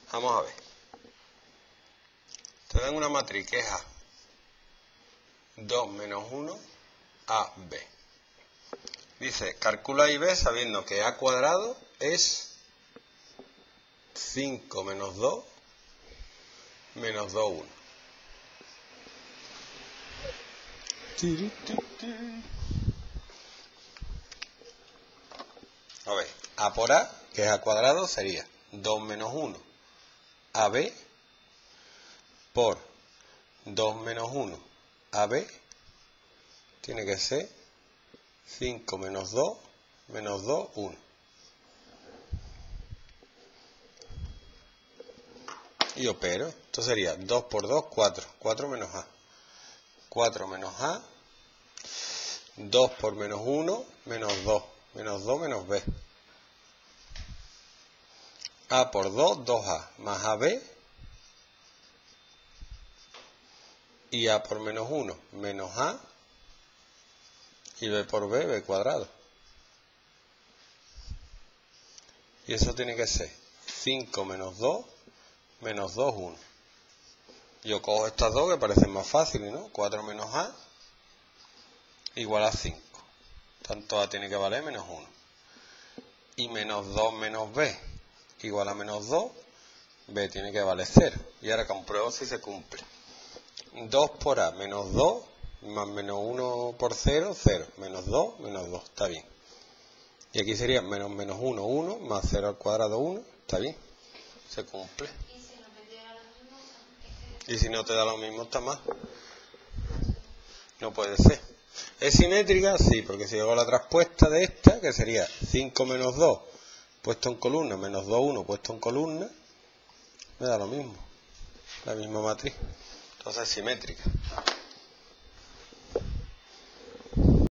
Vamos a ver. Te dan una matriz que es A. 2 menos 1, A, B. Dice, calcula A y B sabiendo que A cuadrado es 5 menos 2 menos 2, 1. A ver, A por A, que es A cuadrado, sería 2 menos 1, AB, por 2 menos 1, AB, tiene que ser 5 menos 2, menos 2, 1. Y opero, esto sería 2 por 2, 4, 4 menos A. 4 menos A, 2 por menos 1, menos 2, menos 2 menos B. A por 2, 2A, más AB, y A por menos 1, menos A, y B por B, B cuadrado. Y eso tiene que ser 5 menos 2, menos 2, 1. Yo cojo estas dos que parecen más fáciles, ¿no? 4 menos A igual a 5. Tanto A tiene que valer menos 1. Y menos 2 menos B igual a menos 2. B tiene que valer 0. Y ahora compruebo si se cumple. 2 por A menos 2 más menos 1 por 0, 0. Menos 2, menos 2. Está bien. Y aquí sería menos menos 1, 1. Más 0 al cuadrado, 1. Está bien. Se cumple. Y si no te da lo mismo, está mal. No puede ser. ¿Es simétrica? Sí, porque si hago la traspuesta de esta, que sería 5 menos 2 puesto en columna, menos 2, 1 puesto en columna, me da lo mismo. La misma matriz. Entonces es simétrica.